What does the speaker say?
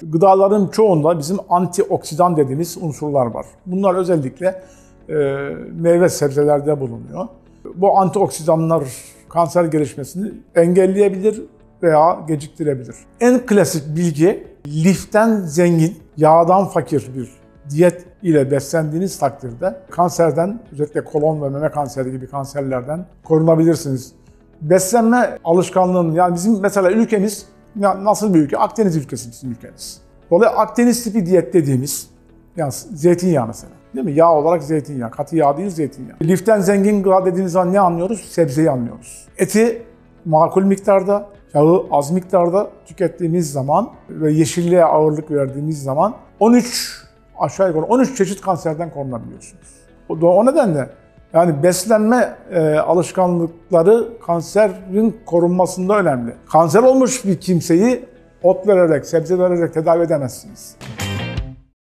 Gıdaların çoğunda bizim antioksidan dediğimiz unsurlar var. Bunlar özellikle meyve sebzelerde bulunuyor. Bu antioksidanlar kanser gelişmesini engelleyebilir veya geciktirebilir. En klasik bilgi, liften zengin, yağdan fakir bir diyet ile beslendiğiniz takdirde kanserden, özellikle kolon ve meme kanseri gibi kanserlerden korunabilirsiniz. Beslenme alışkanlığının, yani bizim mesela ülkemiz nasıl bir ülke? Akdeniz ülkesi bizim ülkemiz. Dolayısıyla Akdeniz tipi diyet dediğimiz, yani zeytinyağı mesela, değil mi? Yağ olarak zeytinyağı, katı yağ değil zeytinyağı. Liften zengin gıda dediğimiz zaman ne anlıyoruz? Sebzeyi anlıyoruz. Eti makul miktarda, yağı az miktarda tükettiğimiz zaman ve yeşilliğe ağırlık verdiğimiz zaman aşağı yukarı 13 çeşit kanserden korunabiliyorsunuz. O nedenle yani beslenme alışkanlıkları kanserin korunmasında önemli. Kanser olmuş bir kimseyi ot vererek, sebze vererek tedavi edemezsiniz.